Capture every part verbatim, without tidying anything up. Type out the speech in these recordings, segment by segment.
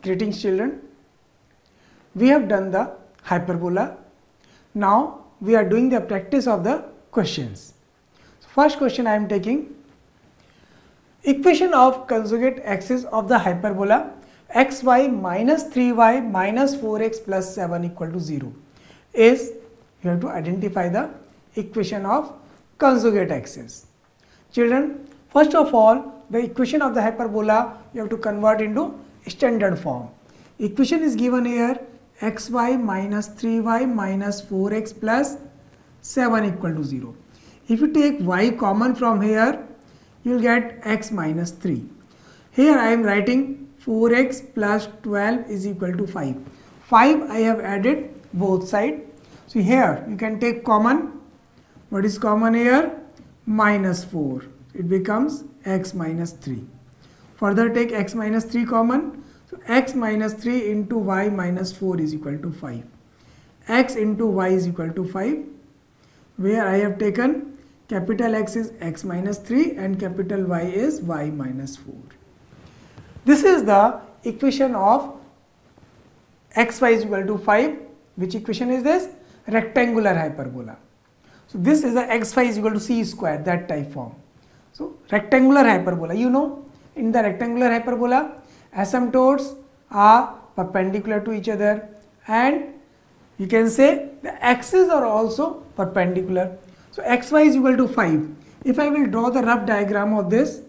Greetings children. We have done the hyperbola. Now we are doing the practice of the questions. So first question I am taking. Equation of conjugate axis of the hyperbola xy minus three y minus four x plus seven equal to zero is, you have to identify the equation of conjugate axis. Children, first of all, the equation of the hyperbola you have to convert into standard form. Equation is given here, xy minus three y minus four x plus seven equal to zero. If you take y common from here, you will get x minus three. Here I am writing four x plus twelve is equal to five. five I have added both sides. So here you can take common. What is common here? Minus four. It becomes x minus three. Further take x minus three common. So x minus three into y minus four is equal to five. X into y is equal to five. Where I have taken capital X is x minus three and capital Y is y minus four. This is the equation of xy is equal to five. Which equation is this? Rectangular hyperbola. So this is the xy is equal to c square, that type form. So rectangular hyperbola, you know, in the rectangular hyperbola, asymptotes are perpendicular to each other and you can say the axes are also perpendicular. So xy is equal to five. If I will draw the rough diagram of this,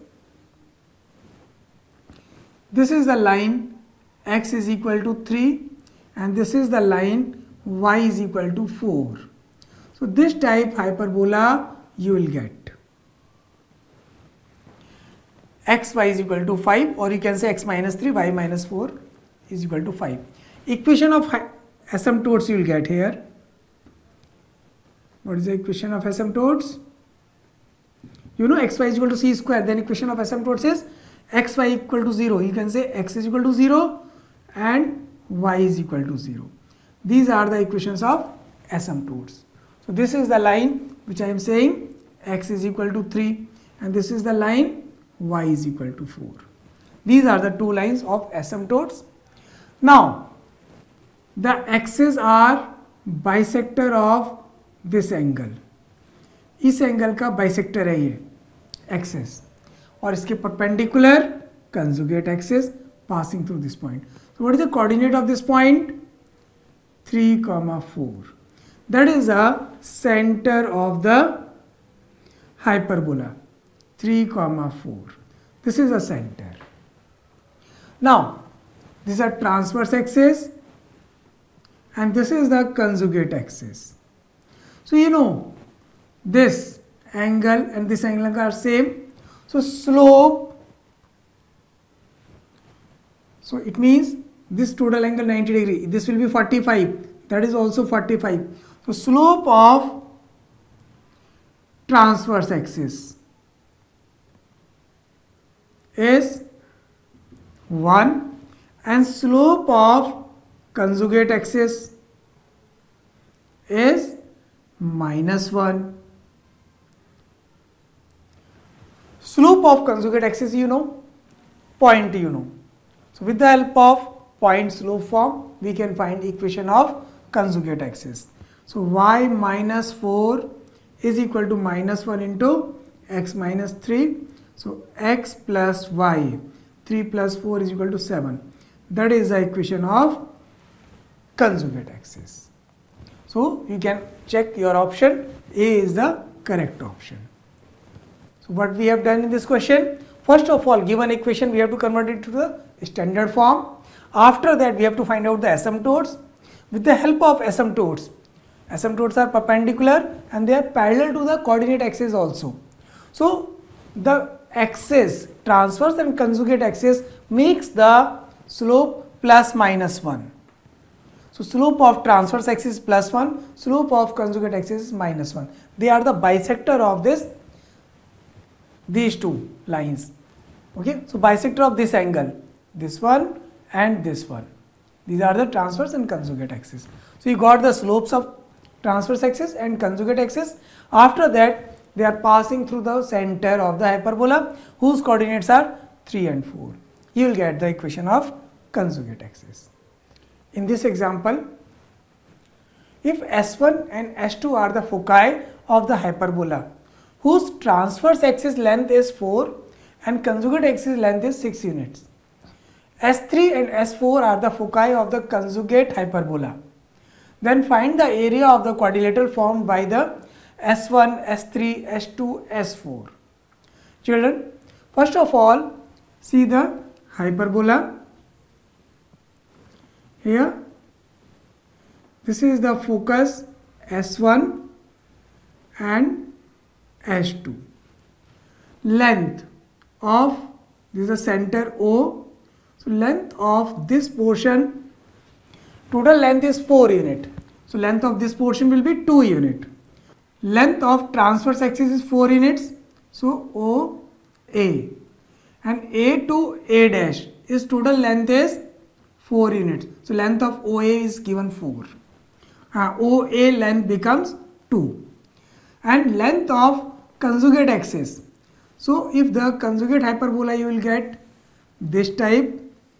this is the line x is equal to three and this is the line y is equal to four. So this type hyperbola you will get. Xy is equal to five, or you can say x minus three, y minus four is equal to five. Equation of asymptotes you will get here. What is the equation of asymptotes? You know xy is equal to c square, then equation of asymptotes is xy equal to zero. You can say x is equal to zero and y is equal to zero. These are the equations of asymptotes. So this is the line which I am saying x is equal to three and this is the line y is equal to four. These are the two lines of asymptotes. Now the axes are bisector of this angle. इस angle का bisector है ये axis और इसके perpendicular conjugate axis passing through this point. So what is the coordinate of this point? three comma four. That is the center of the hyperbola. three comma four. This is the center. Now these are transverse axis and this is the conjugate axis. So you know this angle and this angle are same. So slope, so it means this total angle ninety degree, this will be forty-five, that is also forty-five. So slope of transverse axis is one and slope of conjugate axis is minus one. Slope of conjugate axis you know, point you know. So with the help of point slope form we can find equation of conjugate axis. So y minus four is equal to minus one into x minus three. So x plus y, three plus four is equal to seven. That is the equation of conjugate axis. So you can check your option. A is the correct option. So what we have done in this question, first of all given equation we have to convert it to the standard form. After that we have to find out the asymptotes. With the help of asymptotes, asymptotes are perpendicular and they are parallel to the coordinate axis also. So the axis, transverse and conjugate axis makes the slope plus minus one. So slope of transverse axis is plus one, slope of conjugate axis is minus one. They are the bisector of this, these two lines. Okay, so bisector of this angle, this one and this one. These are the transverse and conjugate axis. So you got the slopes of transverse axis and conjugate axis. After that they are passing through the center of the hyperbola whose coordinates are three and four. You will get the equation of conjugate axis. In this example, if S one and S two are the foci of the hyperbola whose transverse axis length is four and conjugate axis length is six units. S three and S four are the foci of the conjugate hyperbola. Then find the area of the quadrilateral formed by the S one, S three, S two, S four. Children, first of all, see the hyperbola. Here, this is the focus S one and S two. Length of, this is the center O. So length of this portion, total length is four unit. So length of this portion will be two unit. Length of transverse axis is four units. So O A, and A to A dash is total length is four units. So length of O A is given four. Uh, O A length becomes two. And length of conjugate axis. So if the conjugate hyperbola you will get this type,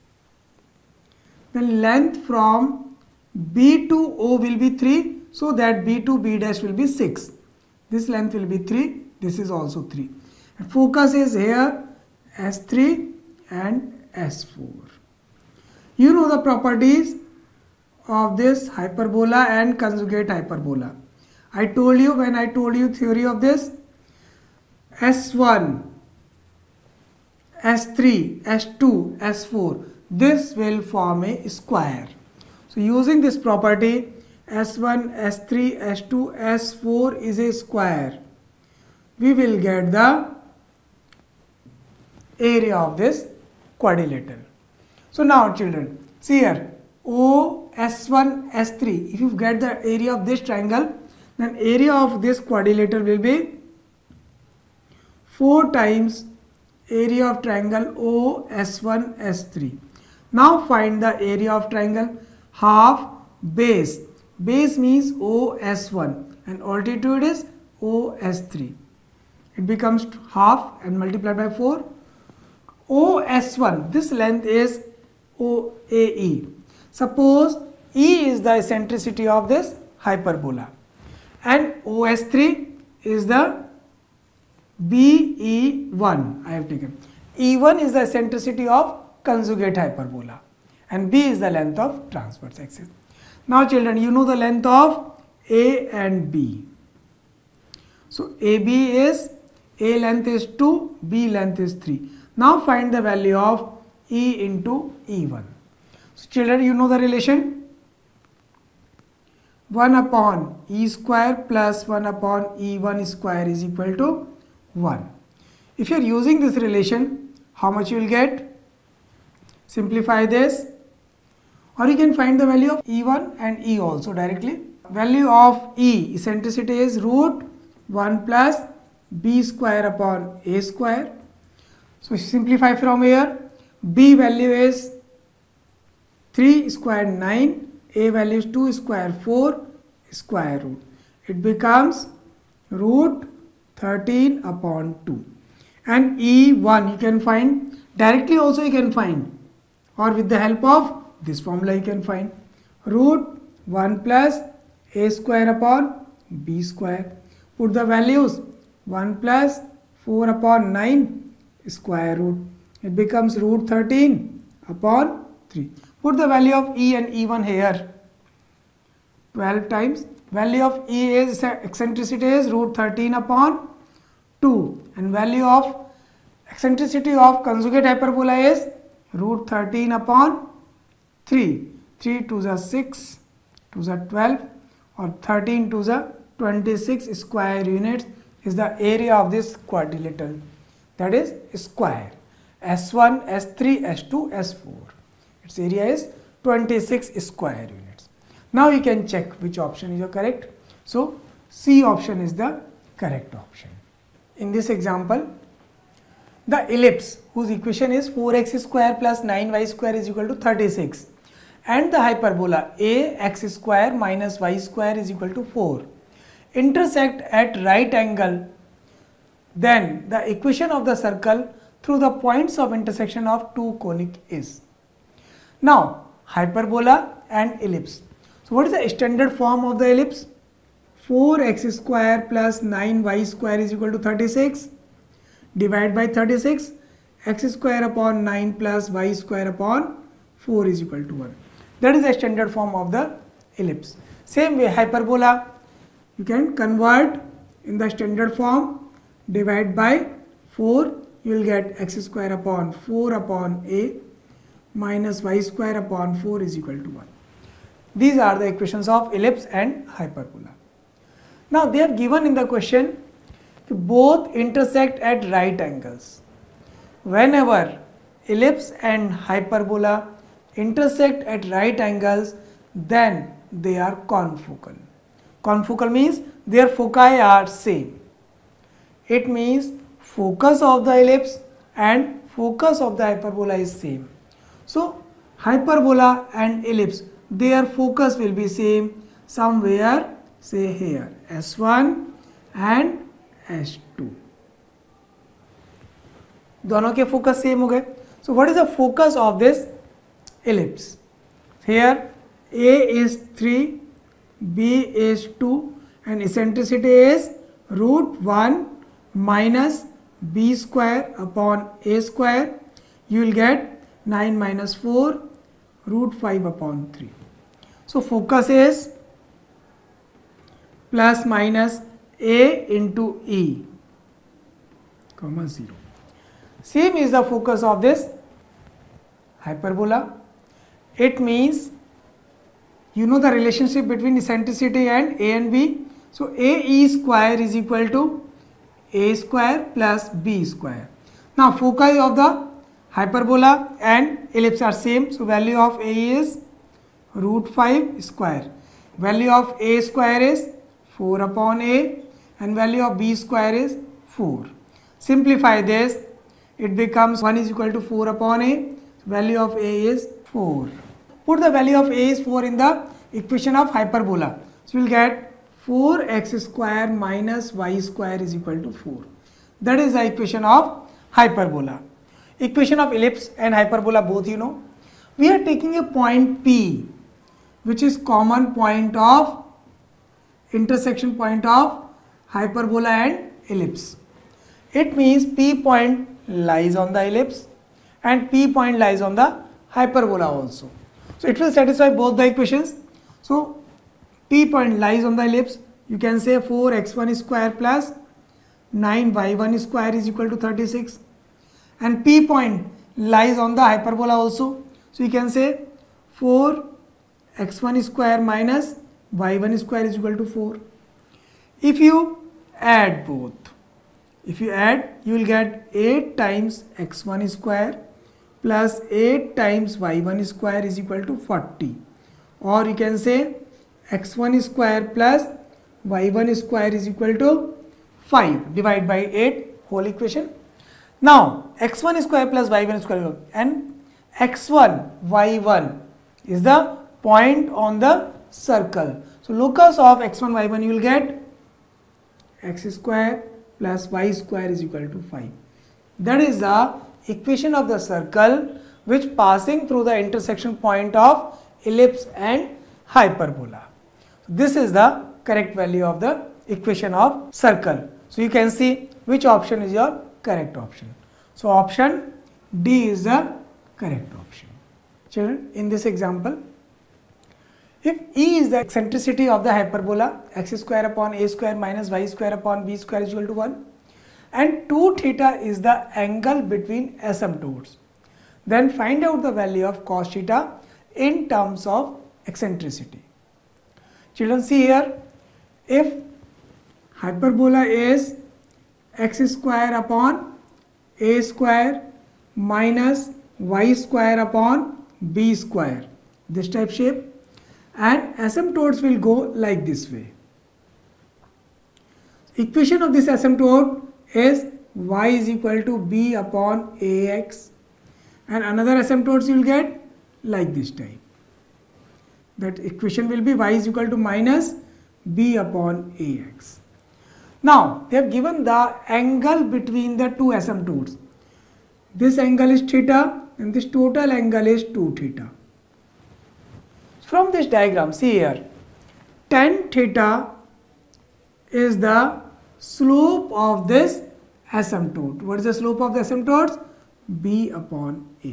then length from B to O will be three, so that B to B dash will be six. This length will be three, this is also three. And focus is here S three and S four. You know the properties of this hyperbola and conjugate hyperbola. I told you when I told you theory of this, S one, S three, S two, S four, this will form a square. So using this property, S one, S three, S two, S four is a square. We will get the area of this quadrilateral. So now children, see here, O, S one, S three, if you get the area of this triangle, then area of this quadrilateral will be four times area of triangle O S one S three. Now find the area of triangle half base. Base means O S one and altitude is O S three. It becomes half and multiplied by four. O S one, this length is O A E. Suppose E is the eccentricity of this hyperbola and O S three is the B E one I have taken. E one is the eccentricity of conjugate hyperbola and B is the length of transverse axis. Now children, you know the length of A and B. So A B is, A length is two, B length is three. Now find the value of E into E one. So children, you know the relation one upon E square plus one upon E one square is equal to one. If you are using this relation, how much you will get? Simplify this, or you can find the value of E one and E also directly. Value of E, eccentricity is root one plus B square upon A square. So simplify from here, B value is three square nine, A value is two square four square root. It becomes root thirteen upon two. And E one you can find directly also, you can find, or with the help of this formula you can find root one plus A square upon B square. Put the values one plus four upon nine square root. It becomes root thirteen upon three. Put the value of E and E one here. twelve times. Value of E is eccentricity is root thirteen upon two. And value of eccentricity of conjugate hyperbola is root thirteen upon three. three to the six, to the twelve, or thirteen to the twenty-six square units is the area of this quadrilateral. That is square. S one, S three, S two, S four. Its area is twenty-six square units. Now you can check which option is your correct. So C option is the correct option. In this example, the ellipse whose equation is four x square plus nine y square is equal to thirty-six and the hyperbola a x square minus y square is equal to four intersect at right angle, then the equation of the circle through the points of intersection of two conic is. Now hyperbola and ellipse. So what is the standard form of the ellipse? four x square plus nine y square is equal to thirty-six. Divide by thirty-six, x square upon nine plus y square upon four is equal to one. That is the standard form of the ellipse. Same way hyperbola, you can convert in the standard form, divide by four, you will get x square upon four upon a minus y square upon four is equal to one. These are the equations of ellipse and hyperbola. Now they have given in the question both intersect at right angles. Whenever ellipse and hyperbola intersect at right angles, then they are confocal. Confocal means their foci are same. It means focus of the ellipse and focus of the hyperbola is same. So hyperbola and ellipse, their focus will be same somewhere, say here, S one and S two. दोनों के focus same हो गए. So what is the focus of this ellipse? Here A is three, B is two, and eccentricity is root one minus b square upon a square. You will get nine minus four root five upon three. So focus is plus minus a into e comma zero. Same is the focus of this hyperbola. It means you know the relationship between eccentricity and a and b. So a e square is equal to a square plus b square. Now foci of the hyperbola and ellipse are same. So value of a is root five square. Value of a square is four upon a and value of b square is four. Simplify this, it becomes one is equal to four upon a. Value of a is four. Put the value of a is four in the equation of hyperbola. So we will get four x square minus y square is equal to four. That is the equation of hyperbola. Equation of ellipse and hyperbola both you know. We are taking a point P, which is common point of intersection point of hyperbola and ellipse. It means P point lies on the ellipse and P point lies on the hyperbola also. So it will satisfy both the equations. So P point lies on the ellipse. You can say four x one square plus nine y one square is equal to thirty-six. And P point lies on the hyperbola also. So you can say four x one square minus y one square is equal to four. If you add both, if you add, you will get eight times x one square plus eight times y one square is equal to forty. Or you can say x one square plus y one square is equal to five. Divide by eight, whole equation. Now x one square plus y one square and x one y one is the point on the circle. So locus of x one y one you will get x square plus y square is equal to five. That is the equation of the circle which passing through the intersection point of ellipse and hyperbola. This is the correct value of the equation of circle. So you can see which option is your correct option. So option D is the correct option. Children, in this example, if E is the eccentricity of the hyperbola, x square upon a square minus y square upon b square is equal to one, and two theta is the angle between asymptotes, then find out the value of cos theta in terms of eccentricity. Children, see here, if hyperbola is x square upon a square minus y square upon b square, this type shape, and asymptotes will go like this way. Equation of this asymptote is y is equal to b upon ax, and another asymptotes you will get like this type. That equation will be y is equal to minus b upon ax. Now they have given the angle between the two asymptotes. This angle is theta and this total angle is two theta. From this diagram, see here, tan theta is the slope of this asymptote. What is the slope of the asymptotes? B upon A.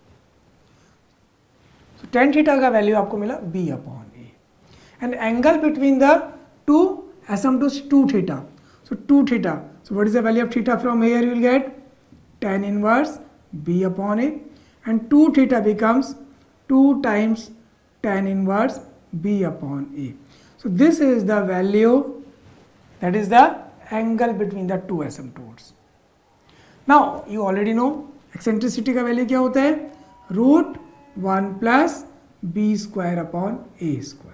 So tan theta का value आपको मिला B upon A. And angle between the two asymptotes two theta. So two theta. So what is the value of theta from here? You will get tan inverse B upon A, and two theta becomes two times tan inverse B upon A. So this is the value, that is the angle between the two asymptotes. Now you already know eccentricity का value क्या होता है? Root one plus B square upon A square.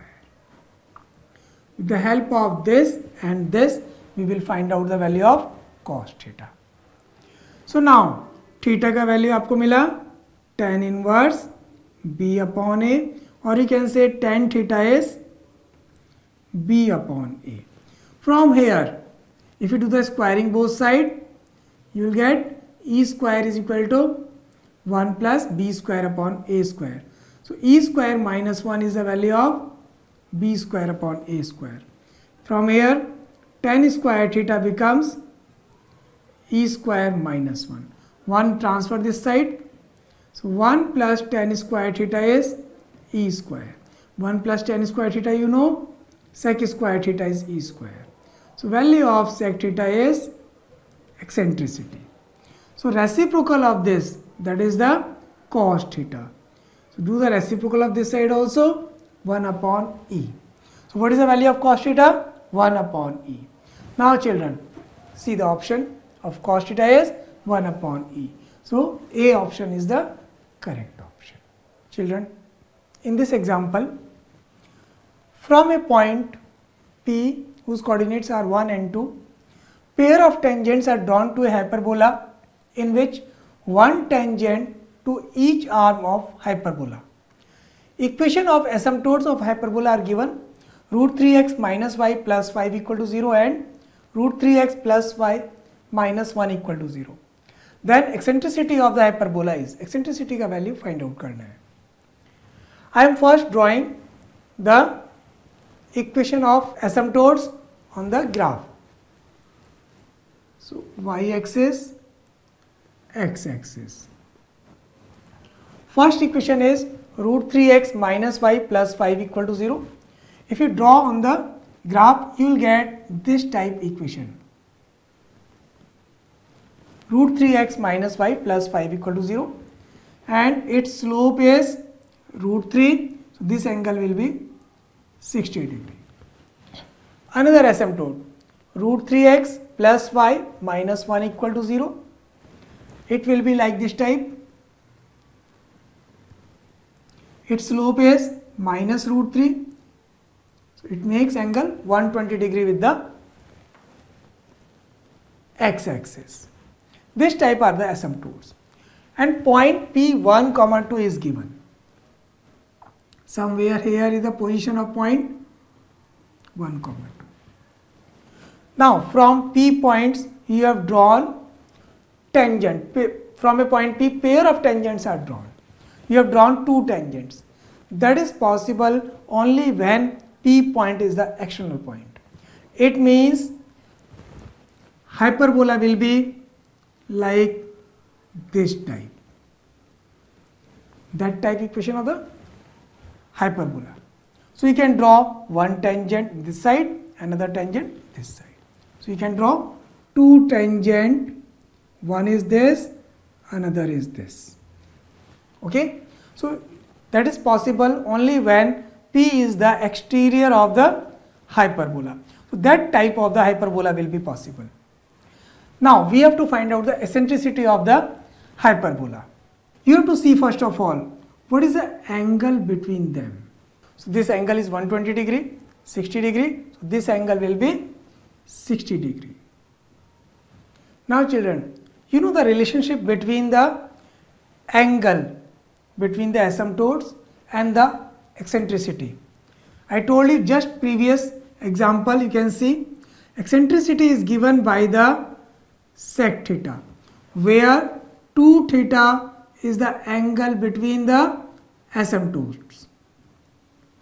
With the help of this and this, we will find out the value of cos theta. So now theta का value आपको मिला tan inverse B upon A, or you can say tan theta is B upon A. From here, if you do the squaring both sides, you will get E square is equal to one plus B square upon A square. So E square minus one is the value of B square upon A square. From here, tan square theta becomes E square minus one. one transfer this side. So one plus tan square theta is E square. one plus tan square theta you know, sec square theta is E square. So value of sec theta is eccentricity. So reciprocal of this, that is the cos theta. So do the reciprocal of this side also, one upon E. So what is the value of cos theta? one upon E. Now children, see the option of cos theta is one upon E. So A option is the correct option. Children, in this example, from a point P whose coordinates are one and two, pair of tangents are drawn to a hyperbola in which one tangent to each arm of hyperbola. Equation of asymptotes of hyperbola are given: root three x minus y plus five equal to zero and root three x plus y minus one equal to zero. Then eccentricity of the hyperbola is, eccentricity का value find out करना है. I am first drawing the equation of asymptotes on the graph. So y axis, x axis. First equation is root three x minus y plus five equal to zero. If you draw on the graph, you will get this type equation. Root three x minus y plus five equal to zero, and its slope is root three. So this angle will be sixty degree. Another asymptote, root three x plus y minus one equal to zero. It will be like this type. Its slope is minus root three. So it makes angle one hundred twenty degree with the x axis. This type are the asymptotes. And point P one comma two is given. Somewhere here is the position of point one comma two. Now from P points you have drawn tangent. From a point P, pair of tangents are drawn. You have drawn two tangents. That is possible only when P point is the external point. It means hyperbola will be like this type. That type equation of the hyperbola. So you can draw one tangent this side, another tangent this side. So you can draw two tangent, one is this, another is this. Okay. So that is possible only when P is the exterior of the hyperbola. So that type of the hyperbola will be possible. Now we have to find out the eccentricity of the hyperbola. You have to see first of all what is the angle between them. So this angle is one hundred twenty degree, sixty degree. So this angle will be sixty degree. Now children, you know the relationship between the angle between the asymptotes and the eccentricity. I told you just previous example, you can see eccentricity is given by the sec theta, where two theta is the angle between the asymptotes.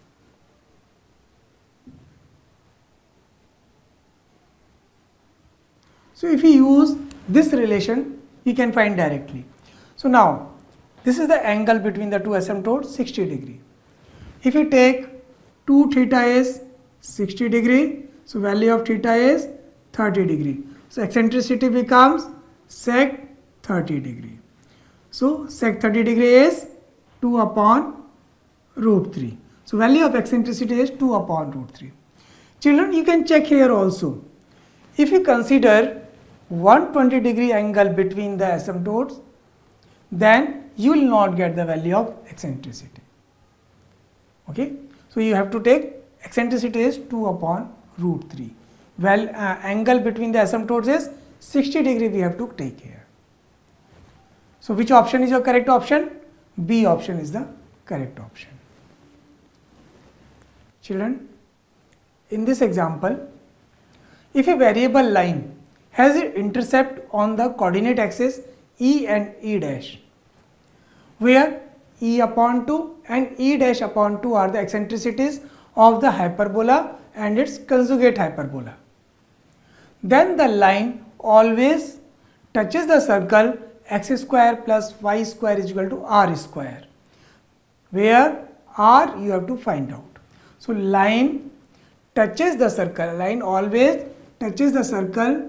So if we use this relation, we can find directly. So now, this is the angle between the two asymptotes, sixty degree. If you take two theta is sixty degree, so value of theta is thirty degree. So eccentricity becomes sec thirty degree. So sec thirty degree is two upon root three. So value of eccentricity is two upon root three. Children, you can check here also. If you consider one hundred twenty degree angle between the asymptotes, then you will not get the value of eccentricity. Okay, so you have to take eccentricity is two upon root three. Well, uh, angle between the asymptotes is sixty degree, we have to take here. So which option is your correct option? B option is the correct option. Children, in this example, if a variable line has an intercept on the coordinate axis E and E dash, where E upon two and E dash upon two are the eccentricities of the hyperbola and its conjugate hyperbola, then the line always touches the circle x square plus y square is equal to r square, where r you have to find out. So line touches the circle, line always touches the circle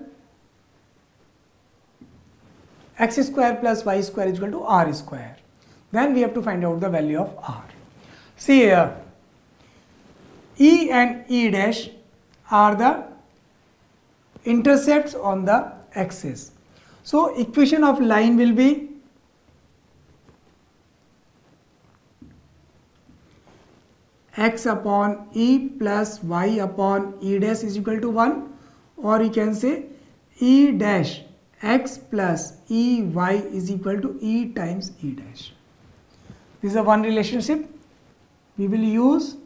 x square plus y square is equal to r square. Then we have to find out the value of r. See here, E and E dash are the intercepts on the axis. So equation of line will be x upon E plus y upon E dash is equal to one, or you can say E dash x plus E y is equal to E times E dash. This is a one relationship we will use,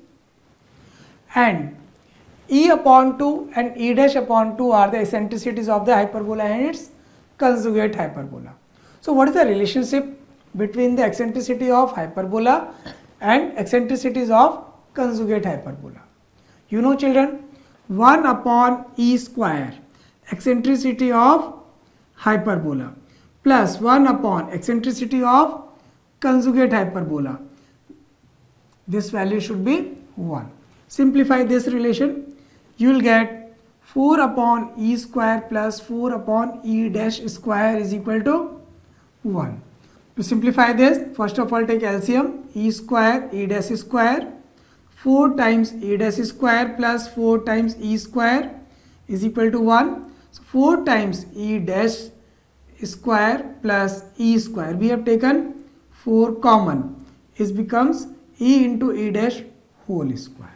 and E upon two and E dash upon two are the eccentricities of the hyperbola and its conjugate hyperbola. So what is the relationship between the eccentricity of hyperbola and eccentricities of conjugate hyperbola? You know children, one upon E square eccentricity of hyperbola plus one upon eccentricity of conjugate hyperbola. This value should be one. Simplify this relation, you will get four upon E square plus four upon E dash square is equal to one. To simplify this, first of all take L C M, E square E dash square, four times E dash square plus four times E square is equal to one. So four times E dash square plus E square, we have taken four common, it becomes E into E dash whole square.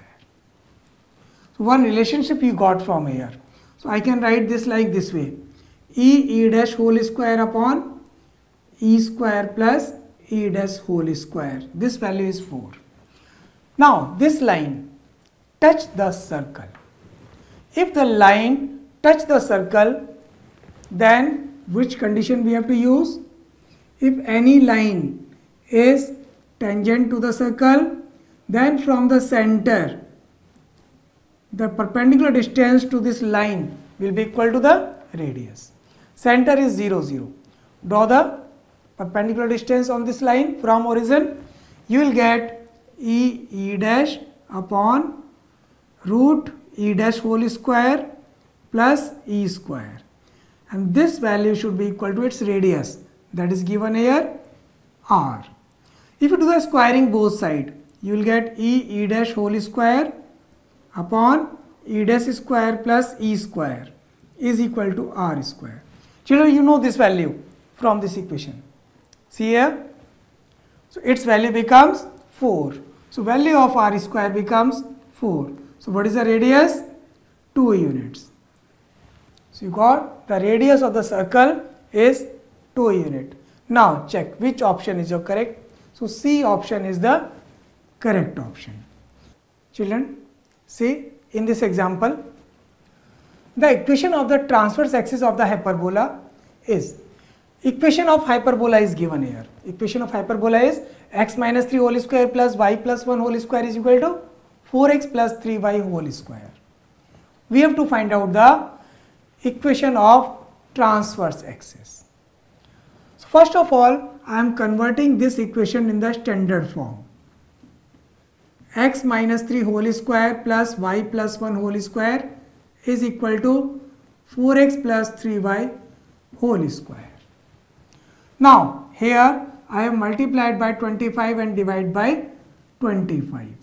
So one relationship you got from here. So I can write this like this way, E E dash whole square upon E square plus E dash whole square. This value is four. Now this line touch the circle. If the line touch the circle, then which condition we have to use? If any line is tangent to the circle, then from the center the perpendicular distance to this line will be equal to the radius. Center is zero, zero. Draw the perpendicular distance on this line from origin. You will get E E dash upon root E dash whole square plus E square, and this value should be equal to its radius, that is given here r. If you do the squaring both sides, you will get E E dash whole square upon E dash square plus E square is equal to r square. Children, you know this value from this equation. See here, so its value becomes four. So value of r square becomes four. So what is the radius? two units. So you got the radius of the circle is two unit. Now check which option is your correct. So C option is the correct option. Children, see in this example, the equation of the transverse axis of the hyperbola is, equation of hyperbola is given here. Equation of hyperbola is x minus three whole square plus y plus one whole square is equal to four x plus three y whole square. We have to find out the equation of transverse axis. So first of all, I am converting this equation in the standard form. X minus three whole square plus y plus one whole square is equal to four x plus three y whole square. Now here I have multiplied by twenty-five and divide by twenty-five.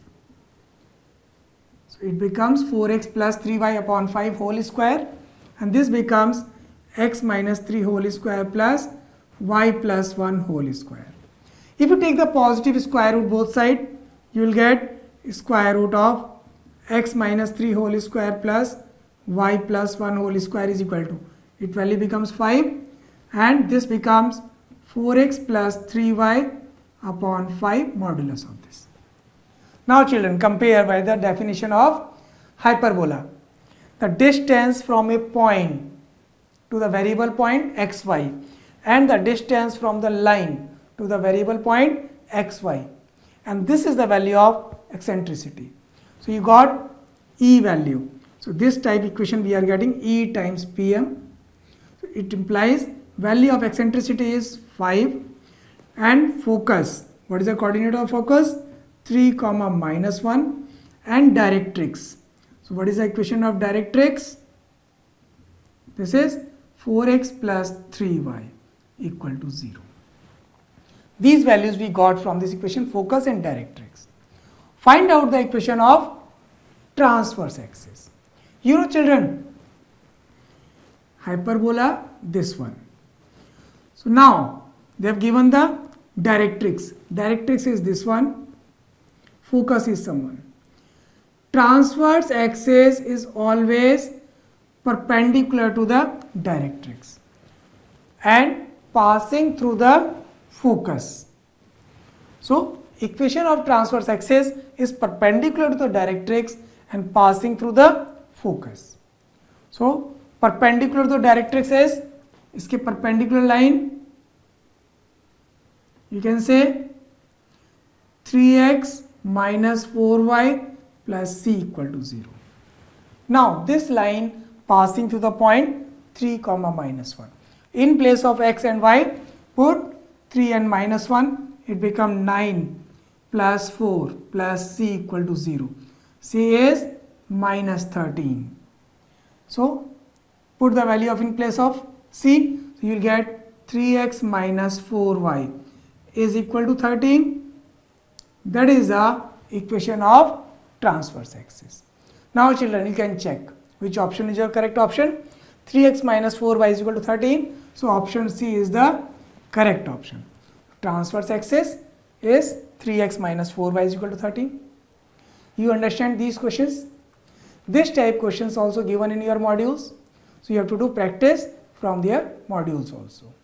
So it becomes four x plus three y upon five whole square, and this becomes x minus three whole square plus y plus one whole square. If you take the positive square root both sides, you will get square root of x minus three whole square plus y plus one whole square is equal to, it value becomes five, and this becomes four x plus three y upon five modulus of this. Now children, compare by the definition of hyperbola. The distance from a point to the variable point xy and the distance from the line to the variable point xy, and this is the value of eccentricity. So you got E value. So this type equation we are getting E times Pm. So it implies value of eccentricity is five, and focus, what is the coordinate of focus? three comma minus one, and directrix. So what is the equation of directrix? This is four x plus three y equal to zero. These values we got from this equation, focus and directrix. Find out the equation of transverse axis. You know children, hyperbola, this one. So now they have given the directrix. Directrix is this one, focus is someone. Transverse axis is always perpendicular to the directrix and passing through the focus. So equation of transverse axis is perpendicular to the directrix and passing through the focus. So perpendicular to the directrix is, इसके perpendicular line you can say three x minus four y plus c equal to zero. Now this line passing through the point three comma minus one. In place of x and y, put three and minus one, it becomes nine plus four plus c equal to zero. C is minus thirteen. So put the value of in place of c, so you will get three x minus four y is equal to thirteen. That is the equation of transverse axis. Now children, you can check which option is your correct option. three x minus four y is equal to thirteen. So option C is the correct option. Transverse axis is three x minus four y is equal to thirteen. You understand these questions? This type questions also given in your modules. So you have to do practice from their modules also.